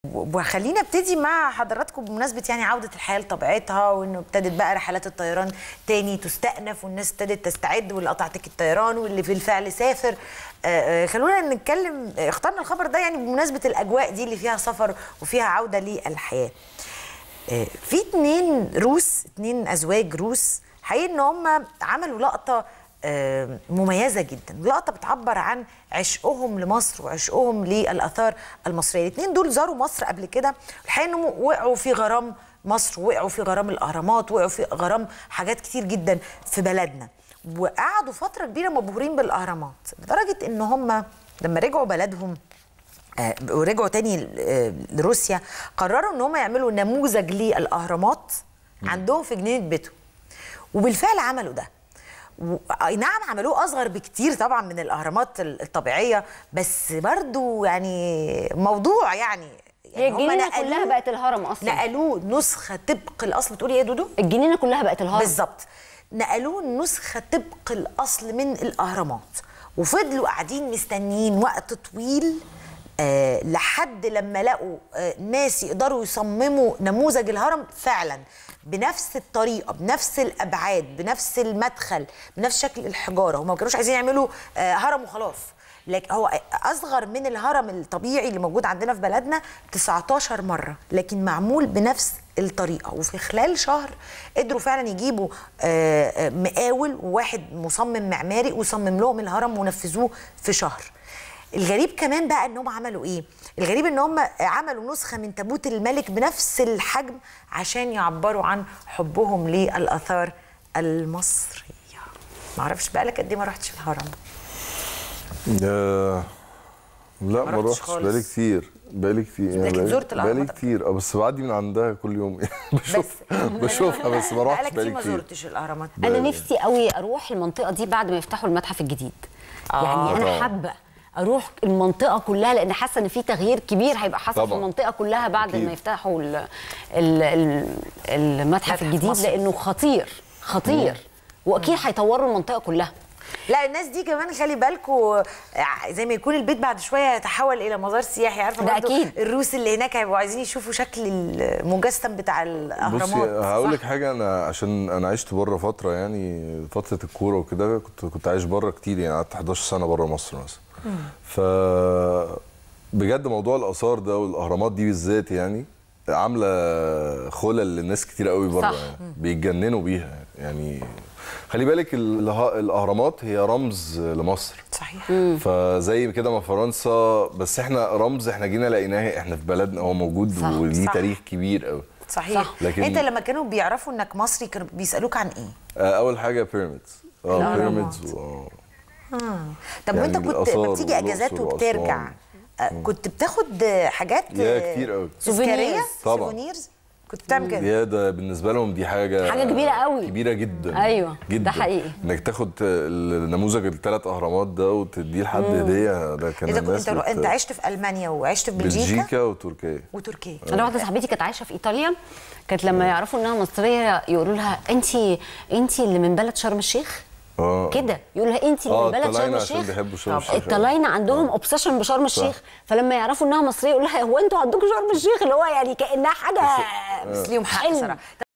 وخلينا ابتدي مع حضراتكم بمناسبه يعني عوده الحياه لطبيعتها، وانه ابتدت بقى رحلات الطيران تاني تستأنف، والناس ابتدت تستعد، واللي قطع تيكت الطيران واللي بالفعل سافر. خلونا نتكلم، اخترنا الخبر ده يعني بمناسبه الاجواء دي اللي فيها سفر وفيها عوده للحياه. في اتنين ازواج روس حقيقي ان هم عملوا لقطه مميزه جدا، لقطه بتعبر عن عشقهم لمصر وعشقهم للاثار المصريه. الاثنين دول زاروا مصر قبل كده، الحقيقه انهم وقعوا في غرام مصر، وقعوا في غرام الاهرامات، وقعوا في غرام حاجات كتير جدا في بلدنا، وقعدوا فتره كبيره مبهورين بالاهرامات، لدرجه ان هم لما رجعوا بلدهم ورجعوا تاني لروسيا قرروا ان هم يعملوا نموذج للاهرامات عندهم في جنينه بيتهم، وبالفعل عملوا ده. اي نعم عملوه اصغر بكتير طبعا من الاهرامات الطبيعيه، بس برضو يعني موضوع يعني هي الجنينه كلها بقت الهرم اصلا، نقلوه نسخه طبق الاصل. بتقولي ايه يا دودو؟ الجنينه كلها بقت الهرم بالظبط، نقلوه نسخه طبق الاصل من الاهرامات، وفضلوا قاعدين مستنيين وقت طويل لحد لما لقوا ناس يقدروا يصمموا نموذج الهرم فعلا بنفس الطريقه، بنفس الابعاد، بنفس المدخل، بنفس شكل الحجاره. هم ما كانوش عايزين يعملوا هرم وخلاص، لكن هو اصغر من الهرم الطبيعي اللي موجود عندنا في بلدنا 19 مره، لكن معمول بنفس الطريقه. وفي خلال شهر قدروا فعلا يجيبوا مقاول وواحد مصمم معماري وصمم لهم الهرم ونفذوه في شهر. الغريب كمان بقى انهم عملوا ايه؟ الغريب ان هم عملوا نسخه من تابوت الملك بنفس الحجم عشان يعبروا عن حبهم للاثار المصريه. ما اعرفش بقالك قد ايه ما رحتش الهرم؟ لا ما رحتش، بقالي كتير لكن زرت الاهرامات بقالي كتير بس بعدي من عندها كل يوم بشوفها بس ما رحتش بقالي كتير. ما زرتش الاهرامات. انا نفسي قوي اروح المنطقه دي بعد ما يفتحوا المتحف الجديد. يعني انا حابه اروح المنطقه كلها، لان حاسه ان في تغيير كبير هيبقى حصل في المنطقه كلها بعد أكيد. ما يفتحوا المتحف الجديد مصر. لانه خطير واكيد هيطوروا المنطقه كلها. لا الناس دي كمان خلي بالكوا، زي ما يكون البيت بعد شويه يتحول الى مزار سياحي، عارفه ده اكيد. الروس اللي هناك هيبقوا عايزين يشوفوا شكل المجسم بتاع الاهرامات. بصي هقول لك حاجه، انا عشان انا عشت بره فتره، يعني فتره الكوره وكده كنت عايش بره كتير، يعني قعدت 11 سنه بره مصر مثلا. ف بجد موضوع الاثار ده والاهرامات دي بالذات يعني عامله خلل للناس كتير قوي بره، يعني بيتجننوا بيها. يعني خلي بالك الاهرامات هي رمز لمصر، صحيح. فزي كده ما فرنسا، بس احنا رمز احنا جينا لقيناه احنا في بلدنا، هو موجود وليه تاريخ كبير قوي. صحيح. لكن انت لما كانوا بيعرفوا انك مصري كانوا بيسالوك عن ايه؟ اول حاجه بيراميدز. بيراميدز طب يعني وانت كنت لما بتيجي اجازات وبترجع كنت بتاخد حاجات كتير قوي سوفونيرز كنت بتعمل كده؟ ده بالنسبه لهم دي حاجه كبيره قوي، كبيره جدا. ايوه جدا. ده حقيقي، انك تاخد النموذج الثلاث اهرامات ده وتديه لحد هديه. ده كان انت عشت في المانيا وعشت في بلجيكا وتركيا. انا واحده صاحبتي كانت عايشه في ايطاليا، كانت لما يعرفوا انها مصريه يقولوا لها انت اللي من بلد شرم الشيخ كده، يقول لها انت اللي من بلد شرم الشيخ. الطلاينه عندهم اوبسيشن بشرم الشيخ، فلما يعرفوا انها مصريه يقول لها هو انتوا عندكم شرم الشيخ، اللي هو يعني كانها حاجه بس ليهم حق صراحه.